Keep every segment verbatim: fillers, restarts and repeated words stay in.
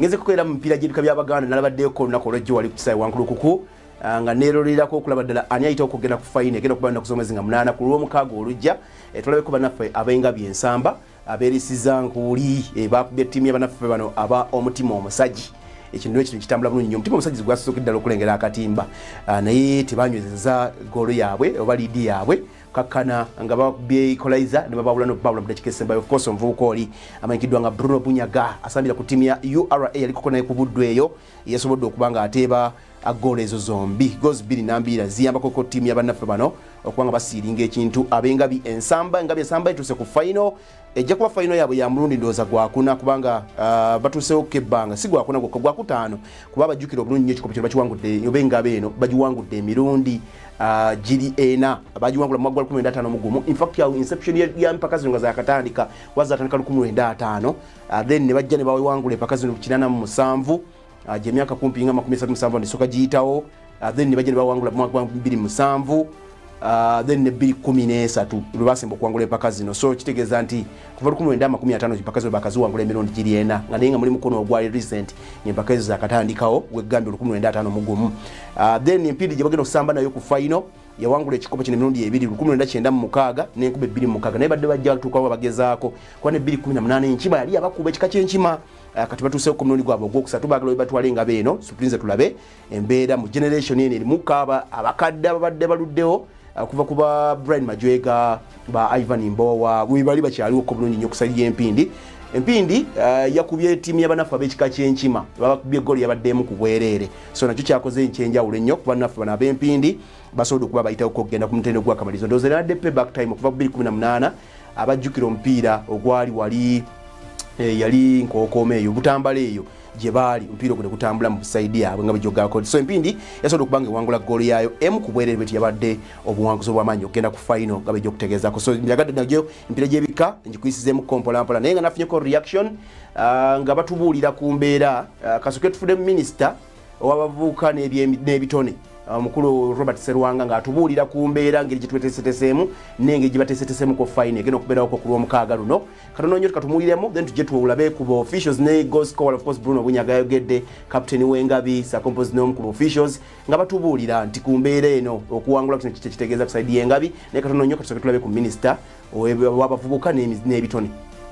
ngeze kukoera mu mpira gy'ebika by'Abaganda nalabaddeyo ko lunaku olw'ejjo wali ku kisawe wankulu kuku nga neerolerako okulaba ddala ani ayita okugenda ku fayini egenda okuba lunaku z'omwezi nga munaana ku lw'omukaaga olujja tulabeko bannaffe ab'engabi ensamba abeerisiza nkuuli bakubye ttiimu y'abannaffe bano aba omutima omusajji ekintu ekyo kitambula bulungi nnyo omutima omusajji gwasooka ddala okulengera akatimba naye tebanywezeza goolo yaabwe oba liidi yaabwe kakana nga bakubye equalizer ne babawula n'okubawula mu dakiika esembayo of course omuvubuka oli amanyikiddwa nga Bruno Bunyaga asambira ku ttiimu ya U R A yaliko naye ku buddu eyo yasobodde okuba nga ateeba agoolo ezo zombi goals bbiri nambiira ziyambako ko ttiimu y'abannaffe bano okuba nga basiiringa ekintu ab'engabi ensamba engabi ensamba etuuse ku final ejja kuba final yaabwe ya mulundi ndowooza gwakuna kubanga uh, batuusewo kebbanga si gwakuna gwokka gwakutaano kuba bajjukira obulungi nnyo ekikopo kino bakiwangudde oba engabi eno bagiwangudde emirundi uh, giri ena bagiwangula mu mwaka gwa lukumi lwenda ataano mu gumu in fact yawo inception ya mpaka zino nga zaakatandika wazatandika lukumi lwenda ataano uh, then ne bajja ne bawangula empaka zino kinaana mu musanvu Uh, jemyaka kumpi nga makumi asatu musanvu ndisoka giyitawo uh, then ne bajja bawangula mu mwaka bbiri musanvu uh, then ne bbiri kumi n'esatu lwe basemba okuwangula empaka zino so kitegeeza nti kuva lukumi lwenda makumi ataano empaka zino bakaziwangula emirundi giri ena nga naye nga muli mukono ogwali recent ng'empaka ezo zaakatandikawo weggambye lukumi lwenda ataano mu gumu uh, then empindi gye bagenda okusamba nayo ku final yawangula ekikopo kino emirundi ebiri lukumi lwenda kyenda mu mukaaga n'enkuba ebbiri mu mukaaga naye badde bajja tuukawo bagezaako kuba ne bbiri kumi na munaana enkima yali abakuba ekika ky'enkima Uh, kati batuuseeko ku mulundi gwabwe ogwokusatu baagala we batwale nga beeno suprinze tulabe embeera mu generation eno erimuka abakadde ababadde baluddewo uh, kuva ku ba Brian Majwega ba Ivan Mbowa we bali bakyaliwoko bulungi nnyo kusali y'empindi empindi uh, yakubye ttiimu y'abannaffe ab'ekika ky'enkima babakubye eggoolo yabaddemu ku bwereere so nakyo kyakoze ekyenjawulo ennyo ku bannaffe bano ab'empindi basobodde okuba bayitawoko okugenda ku mutendera gw'akamalirizo ndowooza nadde payback time okuva ku bbiri kumi na munaana abajjukira omupiira ogwali wali E, yali nkokome eyo butambala eyo gye baali omupiira ogwo ne gutambula mu saidi yaabwe nga bejogako so empindi yasobodde okubanga ewangula goolo yaayo emu ku bwereere bwe yabadde obuwanguzi obw'amaanyi okugenda ku final nga bejja okutegeezako so njagadde nagyo empiira gy'ebika ngikuyisizeemu kompolampola naye nga nafunyeko reaction uh, nga batubuulira ku mbeera uh, kasooke tufune minisita ow'abavubuka n'ebitone omukulu Robert Serwanga nga atubuulira ku mbeera ngeri gye tweteeseteeseemu n'engeri gye bateeseteeseemu ku fine egenda okubeerawo ku lw'omukaaga luno katono nnyo tukatumuuliremu then tujje tuwulabe ku ba officials ne goal scorer of course Bruno Bunyaga yayogedde captain w'engabi sacompose n'omu ku ba officials nga batubuulira nti ku mbeera eno okuwangula kino kite kitegeeza ku saidi y'engabi naye katono nnyo katusooke tulabe ku minisita w'abavubuka n'ebitone.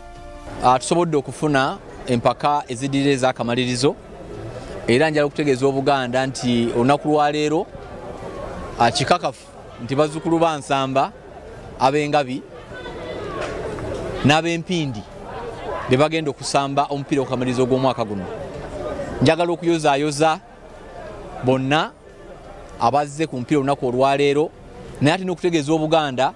Uh, tusobodde okufuna empaka eziddirira ez'akamalirizo era njala okutegeeza Obuganda nti olunaku lwa leero kikakafu nti bazzukulu ba nsamba ab'engabi n'ab'empindi be bagenda okusamba omupiira okukamalirizo gw'omwaka guno. Njagala okuyozaayoza bonna abazze ku mupiira olunaku olwa leero naye ate n'okutegeeza Obuganda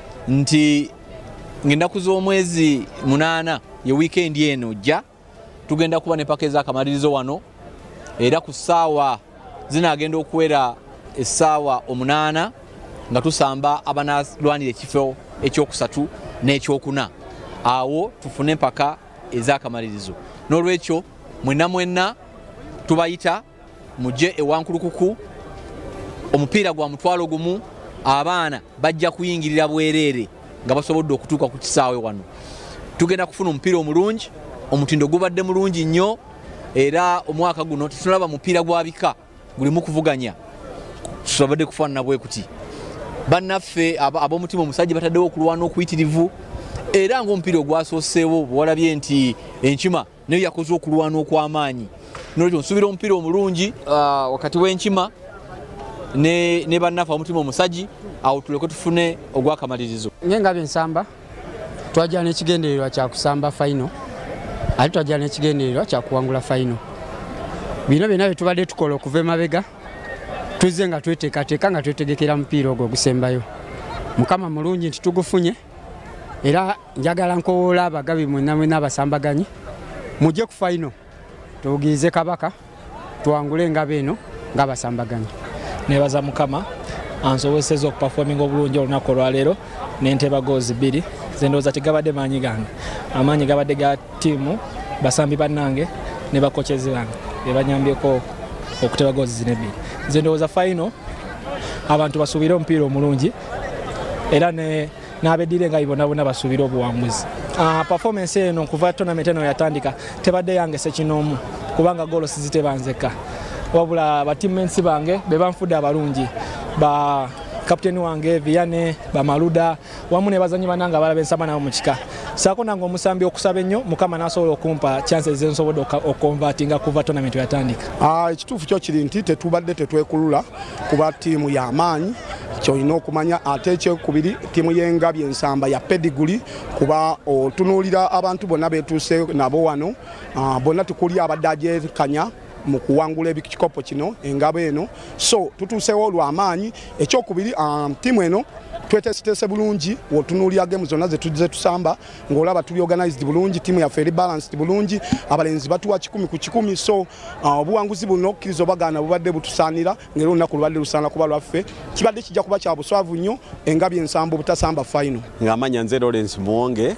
nti ng'ennaku z'omwezi munaana ye wiikendi eno ojja tugenda kuba n'empaka ez'akamalirizo wano era ku ssaawa zinaagenda okuwera essaawa omunaana nga tusamba abanalwanira ekifo ekyokusatu n'ekyokuna awo tufune empaka ez'akamalirizo. N'olwekyo mwenna mwenna tubayita mujje ewankulukuku omupiira gwa mutwalo gumu abaana bajja kuyingirira bwereere nga basobodde okutuuka ku kisaawe wano. Tugenda kufuna omupiira omulungi omutindo gubadde mulungi nnyo era omwaka guno tetulaba mupiira gwa bika gulimu kuvuganya tusobodde kufaanana bwe kuti bannaffe ab'omutima omusajja bataddewo okulwana okuyitirivu era ng'omupiira ogwasooseewo bwalabye nti enkima nayo yakoze okulwana okw'amaanyi. Nolwekyo nsuubira omupiira omulungi uh, wakati w'enkima ne, ne bannaffe ab'omutima omusajji awo tuleke tufune ogw'akamalirizo. Ng'engabi ensamba twajja n'ekigendererwa kya kusamba final ate twajja n'ekigendererwa kya kuwangula final. Bino byonna bye tubadde tukola okuva emabega tuzze nga tweteekateeka nga twetegekera mupiira ogwo ogusembayo. Mukama mulungi nti tugufunye era njagala nkowoola abagabi mwenna mwenna abasambaganyi mujje ku final tubugirize Kabaka tuwangule engabi eno ng'abasambaganyi. Nebaza Mukama ansobozesezza okuperforminga obulungi olunaku olwaleero n'enteba goozi bbiri zendowooza tegabadde maanyi gange amaanyi gabadde ga ttiimu basambi bannange ne bakochezi bange be banyambyeko okuteba goozi zino ebbiri. Nze ndowooza final abantu basuubire omupiira omulungi era n'abeddira engabi bonna bonna basuubire obuwanguzi. uh, performance eno kuva tournament eno yatandika tebadde yange sekinomu kubanga golo sizitebanzeka wabula ba teammates bange be banfudde abalungi ba kapteni wange Viane ba Maluda wamu ne bazanyi bananga balabe nsaba nabo mu kika sako nango omusambi okusaba ennyo mukama nasobola okumpa chances zensobola okonvertinga kuva tournament yatandika. Ah, ekituufu kyo kiri nti tetubadde tetwekulula kuba tiimu y'amaanyi kyolina okumanya ate ekyokubiri tiimu y'Engabye Ensamba ya pediguli kuba otunuulira abantu bonna beetuuse nabo wano bonna tukuli abadde agyekanya mu kuwangula ekikopo kino Engabo eno so tutuusewo lw'amaanyi ekyokubiri um, tiimu eno tweteesiteese bulungi wotunuulira gemu zonna zetuze tusamba ng'olaba tuli organized bulungi tiimu yaffe eri balanced bulungi abalenzi batuwa kikumi ku kikumi so obuwanguzi uh, buno kkiriza obagaana bubadde butusaanira ng'era olunaku lubadde lusaana kuba lwaffe kibadde kijja kuba kya buswavu nnyo Engabye Ensamba obutasamba final. Ng'amanya nze Lawrence Muwonge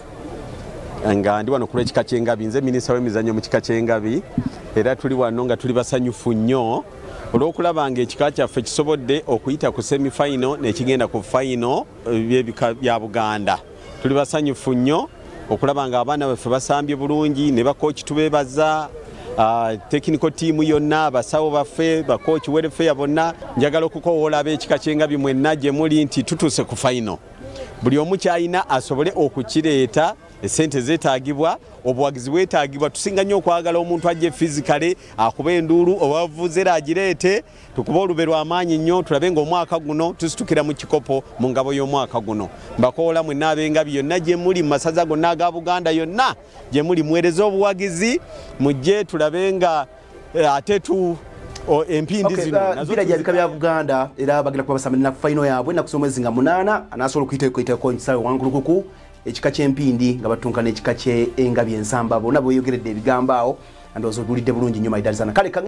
nga ndi wano ku lw'ekika ky'Engabi nze minisita w'emizannyo mu kika ky'Engabi era tuli wano nga tuli basanyufu nnyo olw'okulaba ng'ekika kyaffe kisobodde okuyita ku semi final n'ekigenda ku final by'ebika bya Buganda. Tuli basanyufu nnyo okulaba nga abaana baffe basambye bulungi ne bakooki tubeebaza Uh, technical team yonna basawo baffe bakooki welfare bonna njagala okukowoola ab'ekika ky'Engabi mwenna gye muli nti tutuuse ku final buli omu kyayina asobole okukireeta esente zeetaagibwa obuwagizi bwetaagibwa tusinga nnyo okwagala omuntu ajje physically akuba enduulu obavuze era agireete tukuba olube lw'amaanyi nnyo tulabe ng'omwaka guno tusitukira mu kikopo mu ngabo y'omwaka guno mbakoola mwenna ab'Engabi yonna gye muli mu masaza gonna aga Buganda yonna gye muli muweereze obuwagizi mujje tulabe nga ate tu empindi zino bira gya bika bya Buganda era bagenda kuba basamba na final yaabwe na kusoma mwezi nga munaana anasobola okuyita kuyita ko nsawe wangulukuku ekika ky'empindi nga batunkana ekika ky'Engabye Ensamba bonna boyogeredde ebigambo awo ndozo bulidde bulungi nnyo maidalizana kale